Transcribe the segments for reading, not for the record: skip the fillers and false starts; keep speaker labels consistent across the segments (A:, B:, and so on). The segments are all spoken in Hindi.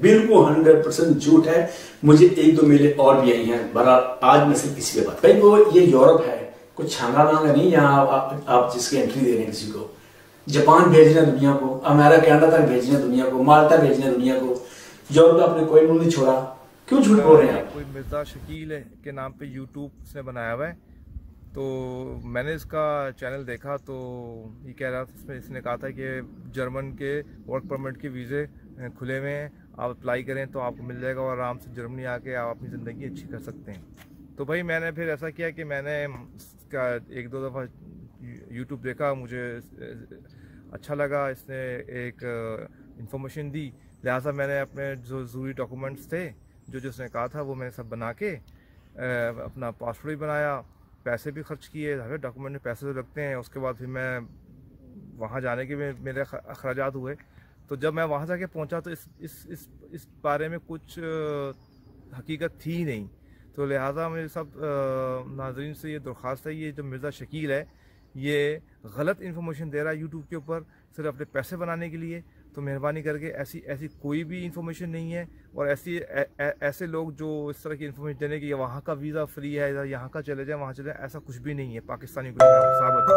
A: बिल्कुल 100% झूठ है। मुझे एक दो मेले और भी आई हैं, बहरहाल आज मैं सिर्फ किसी पे बात भाई वो ये यूरोप है, कुछ छांगा वांगा नहीं यहाँ आप जिसकी एंट्री दे रहे हैं किसी को। जापान भेज रहे हैं दुनिया को, अमेरिका कनाडा तक भेज रहे हैं दुनिया को, माल्टा भेज रहे हैं दुनिया को, यूरोप का आपने कोई मुंह नहीं छोड़ा। क्यों झूठ बोल रहे हैं आप?
B: कोई मिर्जा शकील के नाम पे यूट्यूब से बनाया हुआ है, तो मैंने इसका चैनल देखा तो ये कह रहा था, इसने कहा था कि जर्मन के वर्क परमिट के वीज़े खुले हुए हैं, आप अप्लाई करें तो आपको मिल जाएगा और आराम से जर्मनी आके आप अपनी ज़िंदगी अच्छी कर सकते हैं। तो भाई मैंने फिर ऐसा किया कि मैंने इसका एक दो दफ़ा यूट्यूब देखा, मुझे अच्छा लगा, इसने एक इंफॉर्मेशन दी, लिहाजा मैंने अपने जो ज़रूरी डॉक्यूमेंट्स थे जो जिसने कहा था वो मैंने सब बना के अपना पासपोर्ट भी बनाया, पैसे भी खर्च किए, हर डॉक्यूमेंट में पैसे तो लगते हैं। उसके बाद फिर मैं वहाँ जाने के मेरे अखराजात हुए। तो जब मैं वहाँ जाके पहुँचा तो इस बारे में कुछ हकीकत थी ही नहीं। तो लिहाजा मेरे सब नाज़रीन से ये दरख्वास्त है, ये जो मिर्ज़ा शकील है ये गलत इन्फॉर्मेशन दे रहा है यूट्यूब के ऊपर सिर्फ अपने पैसे बनाने के लिए। तो मेहरबानी करके ऐसी कोई भी इन्फॉर्मेशन नहीं है, और ऐसे लोग जो इस तरह की इन्फॉर्मेशन देने की वहाँ का वीज़ा फ्री है या यहाँ का चले जाए वहाँ चले जाए, ऐसा कुछ भी नहीं है। पाकिस्तानी को साबित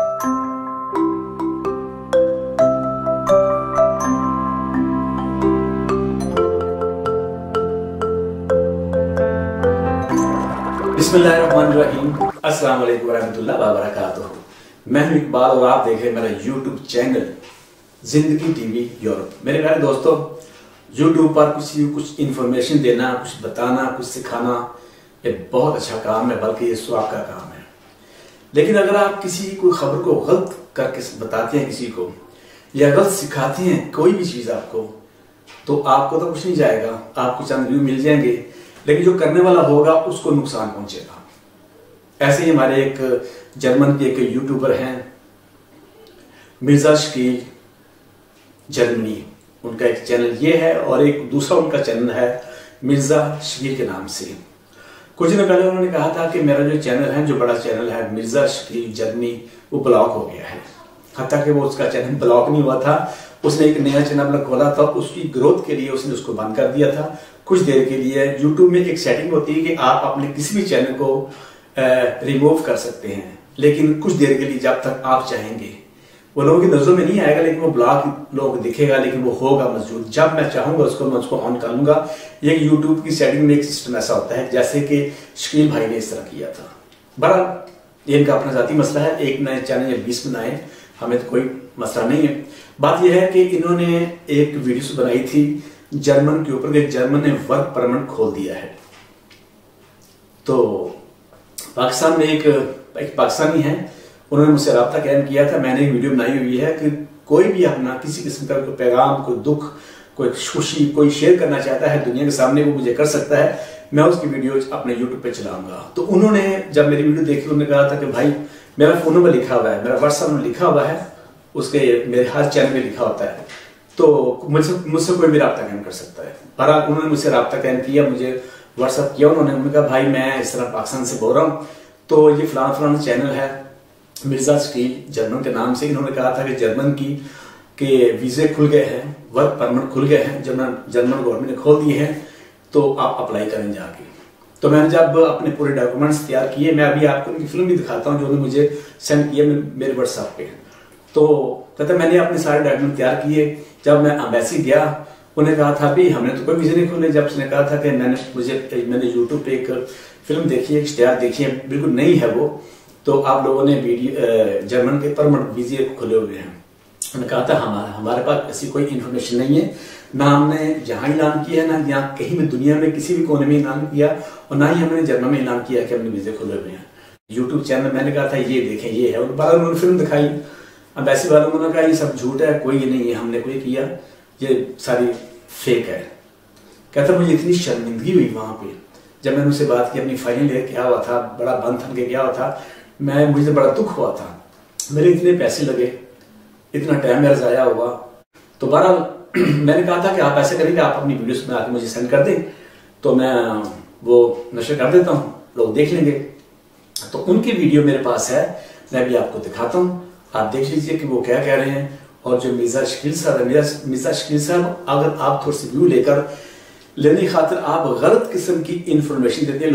A: बिस्मिल्लाहिर्रहमानिर्रहीम, अस्सलाम वालेकुम रहमतुल्लाह व बरकातुहू। मैं हूं इकबाल और आप देख रहे हैं मेरा YouTube channel Zindagi TV Europe. मेरे प्यारे दोस्तों, यूट्यूब पर कुछ इन्फॉर्मेशन देना, कुछ बताना, कुछ सिखाना, ये बहुत अच्छा काम है, बल्कि ये स्वाब का काम है। लेकिन अगर आप किसी कोई खबर को गलत करके बताते हैं किसी को, या गलत सिखाते हैं कोई भी चीज़ आपको, तो आपको तो कुछ नहीं जाएगा, आपको चंद व्यू मिल जाएंगे, लेकिन जो करने वाला होगा उसको नुकसान पहुंचेगा। ऐसे ही हमारे एक जर्मन के एक यूट्यूबर हैं मिर्जा शकील जर्मनी, उनका एक चैनल ये है और एक दूसरा उनका चैनल है मिर्जा शकील के नाम से। कुछ दिन पहले उन्होंने कहा था कि मेरा जो चैनल है, जो बड़ा चैनल है मिर्जा शकील जर्मनी, वो ब्लॉक हो गया है। हत्ता कि वो उसका चैनल ब्लॉक नहीं हुआ था, उसने एक नया चैनल खोला था, उसकी ग्रोथ के लिए उसने उसको बंद कर दिया था कुछ देर के लिए। यूट्यूब में एक सेटिंग होती है कि आप अपने किसी भी चैनल को रिमूव कर सकते हैं, लेकिन कुछ देर के लिए जब तक आप चाहेंगे। वो लोगों की नजरों में नहीं आएगा, लेकिन वो ब्लॉक लोगों को दिखेगा, लेकिन वो होगा मौजूद। जब मैं चाहूंगा मैं उसको ऑन कर लूंगा। ये यूट्यूब की सेटिंग में एक सिस्टम ऐसा होता है जैसे कि शकील भाई ने इस तरह किया था। बड़ा ये इनका अपना जाती मसला है, एक नए चैनल या 20 बनाए, हमें तो कोई मसला नहीं है। बात यह है कि इन्होंने एक वीडियो बनाई थी जर्मन के ऊपर कि जर्मन ने वर्क परमिट खोल दिया है। तो पाकिस्तान में एक पाकिस्तानी है, उन्होंने मुझसे रब्ता कायम किया था। मैंने एक वीडियो बनाई हुई है कि कोई भी अपना किसी किस्म का कोई पैगाम, कोई दुख, कोई खुशी कोई शेयर करना चाहता है दुनिया के सामने, वो मुझे कर सकता है। मैं उसकी वीडियो अपने यूट्यूब पे चलाऊंगा। तो उन्होंने जब मेरी वीडियो देखी, उन्होंने कहा था कि भाई मेरा फोन नंबर लिखा हुआ है, मेरा व्हाट्सएप नंबर लिखा हुआ है, उसके मेरे हर चैनल में लिखा होता है, तो मुझसे कोई भी रब्ता कायम कर सकता है। बहरहाल उन्होंने मुझसे रब्ता कायम किया, मुझे व्हाट्सएप किया उन्होंने कहा भाई मैं इस तरह पाकिस्तान से बोल रहा हूँ, तो ये फलाना चैनल है मिर्जा शकील जर्मन के नाम से। इन्होंने कहा था कि जर्मन के वीजे खुल गए हैं, वर्क परमिट खुल गए हैं, जर्मन गवर्नमेंट ने खोल दिए हैं, तो आप अप्लाई करें जाके। तो मैंने जब अपने पूरे डॉक्यूमेंट्स तैयार किए, मैं अभी आपको उनकी फिल्म भी दिखाता हूँ जो उन्होंने मुझे सेंड किया मेरे व्हाट्सएप पे। तो कहते मैंने अपने सारे डॉक्यूमेंट तैयार किए। जब मैं अम्बेसी गया, उन्हें कहा था भी हमने तो कोई वीजे नहीं खोले। जब उसने कहा था कि मैंने यूट्यूब पे एक फिल्म देखी है, एक इश्तिहार देखी है, बिल्कुल नई है वो, तो आप लोगों ने वीडियो जर्मन के परमिट वीजे खुले हुए हैं। उन्होंने कहा था हमारे पास ऐसी कोई इन्फॉर्मेशन नहीं है, ना हमने यहाँ ऐलान किया है, ना यहाँ कहीं भी दुनिया में किसी भी कोने में ऐलान किया, और ना ही हमने जर्मन में ऐलान किया कि हमने वीजे खुले हुए हैं। यूट्यूब चैनल मैंने कहा था ये देखें ये है, और बाद उन्होंने फिल्म दिखाई। अब ऐसी बात उन्होंने कहा ये सब झूठ है, कोई ये नहीं है, हमने कोई किया, ये सारी फेक है। कहता मुझे इतनी शर्मिंदगी हुई वहां पे जब मैंने उनसे बात की, अपनी फाइल लेकर गया हुआ था, बड़ा बंद थन के गया हुआ था, मुझे बड़ा दुख हुआ था, मेरे इतने पैसे लगे, इतना टाइम मेरा जाया हुआ। तो बहरहाल मैंने कहा था कि आप ऐसे करेंगे, आप अपनी वीडियोस में आके मुझे सेंड कर दें, तो मैं वो नशर कर देता हूँ, लोग देख लेंगे। तो उनकी वीडियो मेरे पास है, मैं भी आपको दिखाता हूँ, आप देख लीजिए कि वो क्या कह रहे हैं। और जो मिर्जा शकील साहब है, मिर्जा शकील साहब अगर आप थोड़ी सी व्यू लेने की खातिर आप गलत किस्म की इंफॉर्मेशन देते हैं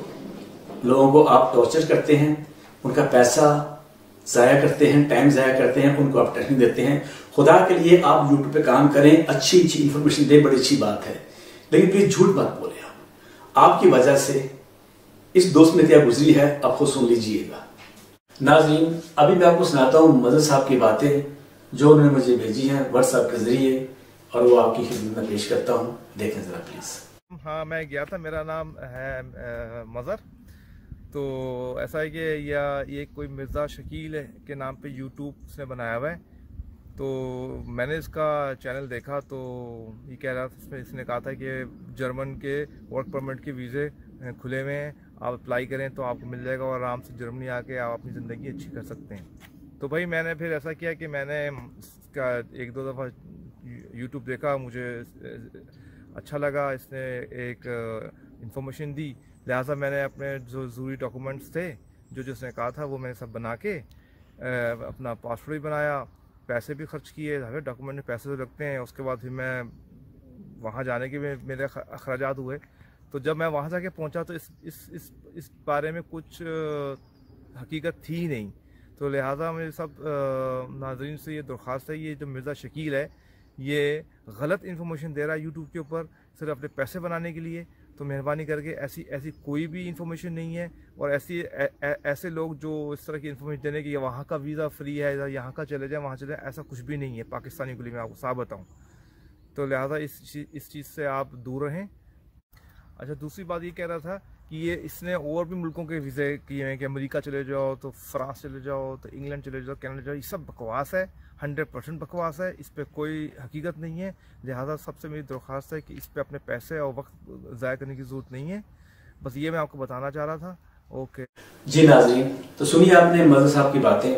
A: लोगों को आप टॉर्चर करते हैं, उनका पैसा ज़ाया करते हैं, टाइम ज़ाया करते हैं, उनको आप ट्रेनिंग देते हैं। खुदा के लिए आप यूट्यूब पे काम करें, अच्छी इंफॉर्मेशन दें, बड़ी अच्छी बात है, लेकिन प्लीज झूठ मत बोले। आपकी वजह से इस दोस्त में क्या गुजरी है आपको सुन लीजिएगा। नाज़रीन, अभी मैं आपको सुनाता हूँ मदर साहब की बातें जो उन्होंने मुझे भेजी हैं व्हाट्सएप के जरिए, और वो आपकी खिदमत में पेश करता हूँ, देखें जरा प्लीज।
B: हाँ, मैं गया था, मेरा नाम है मज़र। तो ऐसा है कि ये कोई मिर्ज़ा शकील के नाम पे यूट्यूब उसने बनाया हुआ है। तो मैंने इसका चैनल देखा तो ये कह रहा था, इसने कहा था कि जर्मन के वर्क परमिट के वीज़े खुले हुए हैं, आप अप्लाई करें तो आपको मिल जाएगा और आराम से जर्मनी आके आप अपनी ज़िंदगी अच्छी कर सकते हैं। तो भाई मैंने फिर ऐसा किया कि मैंने इसका एक दो दफ़ा यूट्यूब देखा, मुझे अच्छा लगा, इसने एक इंफॉर्मेशन दी, लिहाजा मैंने अपने जो ज़रूरी डॉक्यूमेंट्स थे जो जिसने कहा था वो मैंने सब बना के अपना पासपोर्ट भी बनाया, पैसे भी खर्च किए, डॉक्यूमेंट में पैसे तो लगते हैं। उसके बाद फिर मैं वहाँ जाने के मेरे अखराजात हुए। तो जब मैं वहाँ जाके पहुँचा तो इस बारे में कुछ हकीकत थी ही नहीं। तो लिहाजा मेरे सब नाज़रीन से ये दरख्वास्त है, ये जो मिर्ज़ा शकील है ये गलत इन्फॉर्मेशन दे रहा है यूट्यूब के ऊपर सिर्फ अपने पैसे बनाने के लिए। तो मेहरबानी करके ऐसी कोई भी इन्फॉर्मेशन नहीं है, और ऐसे लोग जो इस तरह की इन्फॉर्मेशन देने की वहाँ का वीज़ा फ्री है, यहाँ का चले जाए वहाँ चले जाए, ऐसा कुछ भी नहीं है पाकिस्तानी के लिए, मैं आपको साफ बताऊँ। तो लिहाजा इस चीज़ से आप दूर रहें। अच्छा, दूसरी बात ये कह रहा था कि इसने और भी मुल्कों के वीज़े किए हैं कि अमेरिका चले जाओ, तो फ्रांस चले जाओ, तो इंग्लैंड चले जाओ, कनाडा जाओ। ये सब बकवास है, 100% बकवास है, इस पर कोई हकीकत नहीं है। लिहाजा सबसे मेरी दरख्वास्त है कि इस पर अपने पैसे और वक्त ज़ाया करने की ज़रूरत नहीं है। बस ये मैं आपको बताना चाह रहा था। ओके
A: जी नाज़रीन, तो सुनिए आपने मज़र साहब की बातें,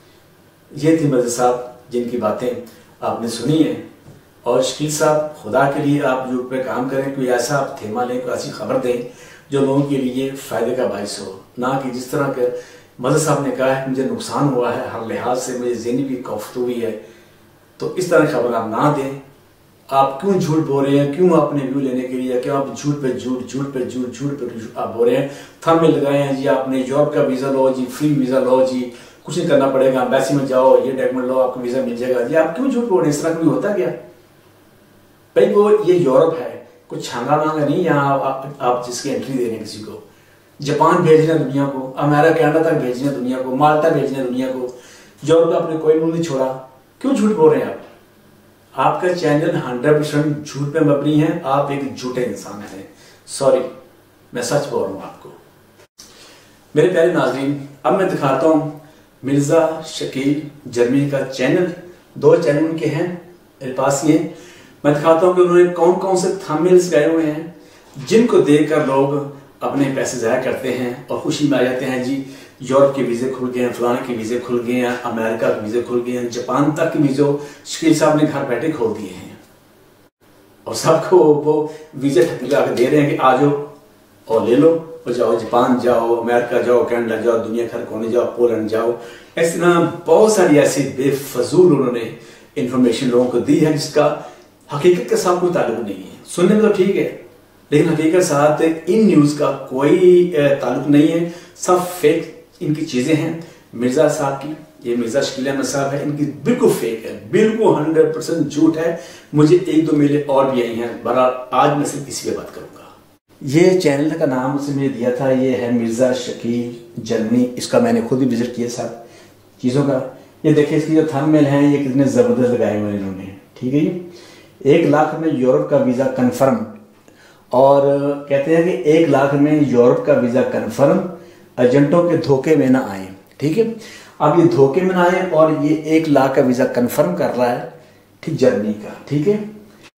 A: ये थी मज़र साहब जिनकी बातें आपने सुनी है। और शकील साहब, खुदा के लिए आप यूट्यूब पे काम करें, कोई ऐसा आप थेमा लें, कोई ऐसी खबर दें जो लोगों के लिए फ़ायदे का बाइस हो, ना कि जिस तरह के मज़र साहब ने कहा है मुझे नुकसान हुआ है, हर लिहाज से मुझे ज़हनी भी कौफत हुई है। तो इस तरह की खबर आप ना दें। आप क्यों झूठ बोल रहे हैं, क्यों अपने व्यू लेने के लिए, क्यों आप झूठ पे झूठ आप बोल रहे हैं। थंबनेल लगाए हैं जी, आपने यूरोप का वीज़ा लो जी, फ्री वीज़ा लो जी, कुछ नहीं करना पड़ेगा, एम्बेसी में जाओ, ये डॉक्यूमेंट लो, आपको वीज़ा मिल जाएगा जी। आप क्यों झूठ बोल रहे हैं, इस तरह कभी होता क्या भाई? वो ये यूरोप है, कुछ छांगा मांगा नहीं यहाँ आप जिसकी एंट्री दे रहे हैं किसी को। जापान भेज रहे हैं दुनिया को, अमेरिका कनाडा तक भेज रहे हैं दुनिया को, माल्टा भेज रहे हैं दुनिया को, यूरोप का आपने कोई मुंह नहीं छोड़ा। क्यों झूठ बोल रहे हैं आप? आपका चैनल 100% झूठ पे मबनी है, आप एक झूठे इंसान हैं। सॉरी, मैं सच बोल रहा हूं आपको। मेरे प्यारे नाज़रीन, अब मैं दिखाता हूं मिर्जा शकील जर्मनी का चैनल। 2 चैनल उनके हैं मेरे पास। ये मैं दिखाता हूं कि उन्होंने कौन कौन से थंबनेल्स लगाए हुए हैं जिनको देखकर लोग अपने पैसे ज़ाया करते हैं और खुशी में आ जाते हैं। जी यूरोप के वीज़े खुल गए हैं, फलाने के वीज़े खुल गए हैं, अमेरिका के वीज़े खुल गए हैं, जापान तक के वीज़े शकील साहब ने घर बैठे खोल दिए हैं, और सबको वो वीज़े ठप्पा के दे रहे हैं कि आ जाओ और ले लो और जाओ, जापान जाओ, अमेरिका जाओ, कनाडा जाओ, दुनिया भर कोने जाओ, पोलैंड जाओ। इस तरह बहुत सारी ऐसी बेफजूल उन्होंने इंफॉर्मेशन लोगों को दी है जिसका हकीकत के साथ कोई ताल्लुक नहीं है। सुनने में तो ठीक है, लेकिन हकीकत साथ इन न्यूज़ का कोई ताल्लुक नहीं है, सब फेक इनकी चीजें हैं। मिर्जा साहब की, ये मिर्जा शकील अहमद साहब है, इनकी बिल्कुल फेक है, बिल्कुल 100% झूठ है। मुझे 1-2 मेले और भी आई हैं, बहरहाल आज मैं सिर्फ इसी पे बात करूंगा। ये चैनल का नाम उसने मुझे दिया था, ये है मिर्जा शकील जर्मनी। इसका मैंने खुद ही विजिट किया सब चीज़ों का। ये देखिए इसकी जो थंबनेल हैं ये कितने ज़बरदस्त लगाए हुए हैं इन्होंने, ठीक है जी। 1 लाख में यूरोप का वीज़ा कन्फर्म, और कहते हैं कि 1 लाख में यूरोप का वीज़ा कन्फर्म, एजेंटों के धोखे में ना आए, ठीक है। अब ये धोखे में ना आए और ये 1 लाख का वीज़ा कन्फर्म कर रहा है, ठीक, जर्मनी का, ठीक है।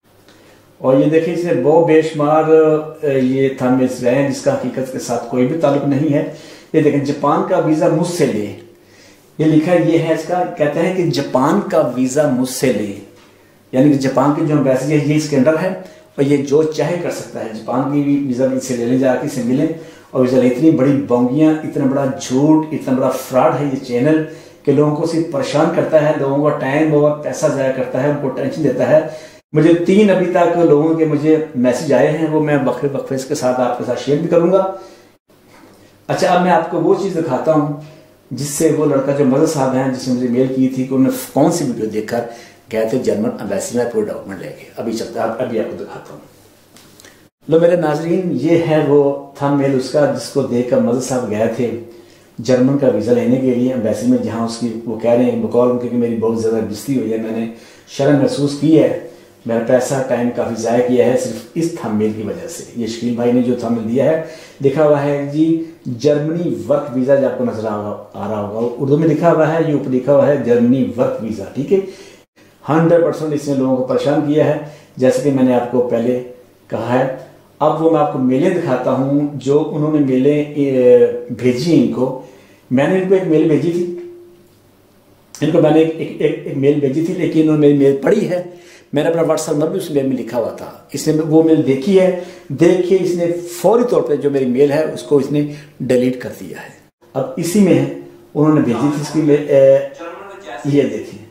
A: और ये देखिए इसने बहुत बेशुमार ये थंबनेल्स लगाए हैं जिसका हकीकत के साथ कोई भी ताल्लुक नहीं है। ये देखें, जापान का वीज़ा मुझसे ले, ये लिखा है, ये है इसका, कहते हैं कि जापान का वीज़ा मुझसे ले, यानी कि जापान की जो एम्बेसी है ये इसके अंडर है और ये जो चाहे कर सकता है। जापान की वीज़ा इससे ले लें, जाके इससे मिले और वीज़ा। इतनी बड़ी बोंगियाँ, इतना बड़ा झूठ, इतना बड़ा फ्रॉड है ये चैनल कि लोगों को सिर्फ परेशान करता है, लोगों का टाइम और पैसा ज़ाया करता है, उनको टेंशन देता है। मुझे 3 अभी तक लोगों के मुझे मैसेज आए हैं, वो मैं वक्फे इसके साथ आपके साथ शेयर भी करूंगा। अच्छा, अब मैं आपको वो चीज़ दिखाता हूँ जिससे वो लड़का जो मजहर साहब हैं, जिसने मुझे मेल की थी कि उन्होंने कौन सी वीडियो देखकर गए थे जर्मन एम्बेसी में पूरे डॉक्यूमेंट लेके। अभी चलता है, अभी आपको दिखाता हूँ। लो मेरे नाजरीन, ये है वो थंबनेल उसका जिसको देखकर मजहर साहब गए थे जर्मन का वीज़ा लेने के लिए एम्बेसी में, जहाँ उसकी वो कह रहे हैं बकौल उनके कि मेरी बहुत ज़्यादा बेइज्जती हुई है, मैंने शर्म महसूस की है, मेरा पैसा टाइम काफ़ी ज़ाया किया है सिर्फ इस थंबनेल की वजह से। ये शकील भाई ने जो थंबनेल दिया है, लिखा हुआ है जी जर्मनी वर्क वीज़ा, जो आपको नजर आ रहा होगा, उर्दू में लिखा हुआ है, ये ऊपर लिखा हुआ है जर्मनी वर्क वीज़ा। ठीक है, 100% इसने लोगों को परेशान किया है, जैसे कि मैंने आपको पहले कहा है। अब वो मैं आपको मेलें दिखाता हूँ जो उन्होंने मेलें भेजी इनको। मैंने इनको एक मेल भेजी थी, इनको मैंने एक मेल भेजी थी, लेकिन उन्होंने मेरी मेल पढ़ी है। मैंने अपना व्हाट्सएप नंबर भी उस मेल में लिखा हुआ था। इसने वो मेल देखी है, देख के इसने फौरी तौर पे जो मेरी मेल है उसको इसने डिलीट कर दिया है। अब इसी में है, उन्होंने भेजी थी इसकी मेल, ये देखिए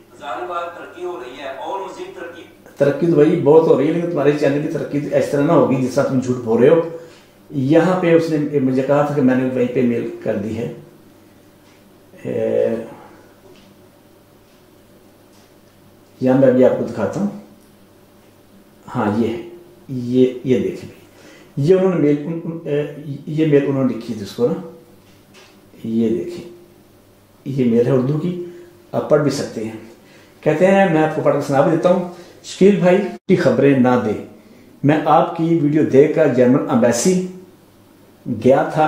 A: तरक्की तो भाई बहुत हो रही है, लेकिन तुम्हारे चैनल की तरक्की तो इस तरह ना होगी जिस तरह तुम झूठ बोल रहे हो। यहाँ पे उसने मुझे कहा था कि मैंने वहीं पे मेल कर दी है। यहाँ मैं भी आपको दिखाता हूँ। हाँ, ये देखिए, ये उन्होंने ये मेल उन्होंने लिखी थी उसको ना, ये देखिए, ये मेल है उर्दू की, आप पढ़ भी सकते हैं। कहते हैं, मैं आपको पढ़ के सुना भी देता हूँ। शकील भाई की खबरें ना दे, मैं आपकी वीडियो देखकर जर्मन एम्बेसी गया था।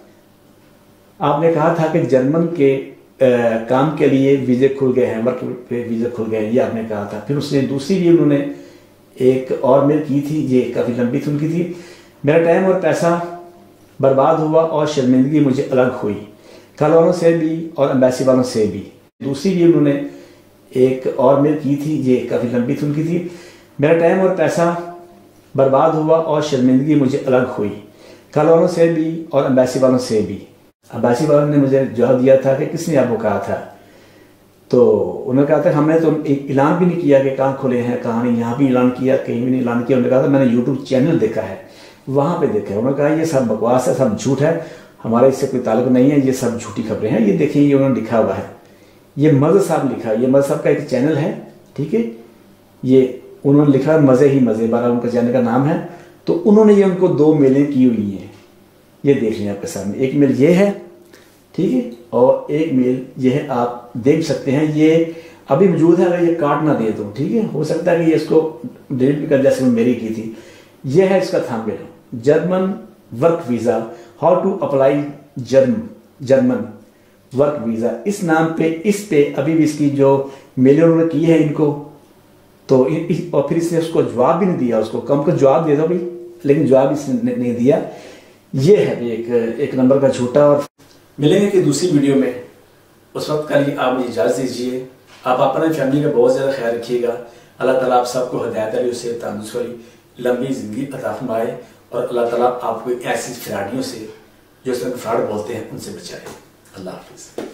A: आपने कहा था कि जर्मन के काम के लिए वीजे खुल गए हैं, वर्क पे वीजे खुल गए, ये आपने कहा था। फिर उसने दूसरी भी उन्होंने एक और मेल की थी, ये काफ़ी लंबी थी उनकी थी। मेरा टाइम और पैसा बर्बाद हुआ और शर्मिंदगी मुझे अलग हुई, कल वालों से भी और एम्बेसी वालों से भी। दूसरी भी उन्होंने एक और मेल की थी, ये काफ़ी लंबी थी उनकी थी। मेरा टाइम और पैसा बर्बाद हुआ और शर्मिंदगी मुझे अलग हुई, कल वालों से भी और एम्बेसी वालों से भी। एम्बेसी वालों ने मुझे जवाब दिया था कि किसने आपको कहा था, तो उन्होंने कहा था हमने तो ऐलान भी नहीं किया कि कहाँ खुले हैं, कहाँ नहीं, यहाँ भी ऐलान किया, कहीं भी नहीं ऐलान किया। उन्होंने कहा था मैंने यूट्यूब चैनल देखा है, वहाँ पे देखा है। उन्होंने कहा ये सब बकवास है, सब झूठ है, हमारा इससे कोई ताल्लुक नहीं है, ये सब झूठी खबरें हैं। ये देखिए, ये उन्होंने लिखा हुआ है, ये मज़हर साहब लिखा है, ये मज़हर साहब का एक चैनल है। ठीक है, ये उन्होंने लिखा है मज़े ही मज़े, 12 उनका चैनल का नाम है। तो उन्होंने ये उनको 2 मेलें की हुई हैं, ये देख लें आपके सामने। एक मेल ये है, ठीक है, और एक मेल ये है, आप देख सकते हैं। ये अभी मौजूद है, अगर ये काट ना दे तो ठीक है, हो सकता है कि ये इसको डिलीट भी कर, जैसे मेरी की थी। ये है इसका thumbnail, German work visa, how to apply German work visa, इस नाम पे, इस पे अभी भी इसकी जो मेल उन्होंने की है इनको, तो और फिर इसने उसको जवाब भी नहीं दिया, उसको कम का जवाब दे दो भाई, लेकिन जवाब इसने नहीं दिया। ये है एक नंबर का झूठा। और मिलेंगे कि दूसरी वीडियो में, उस वक्त के लिए आप मुझे इजाज़त दीजिए। आप अपने फैमिली का बहुत ज़्यादा ख्याल रखिएगा। अल्लाह ताला आप सबको हिदायत वाली, उससे तंदुरुस्त वाली लंबी ज़िंदगी अता फरमाए, और अल्लाह ताला आपको ऐसी फ्रॉडियों से जो इस तरह फ्रॉड बोलते हैं उनसे बचाए। अल्लाह हाफिज़।